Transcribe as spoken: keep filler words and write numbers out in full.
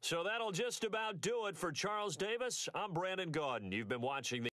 So that'll just about do it for Charles Davis. I'm Brandon Gaudin. You've been watching the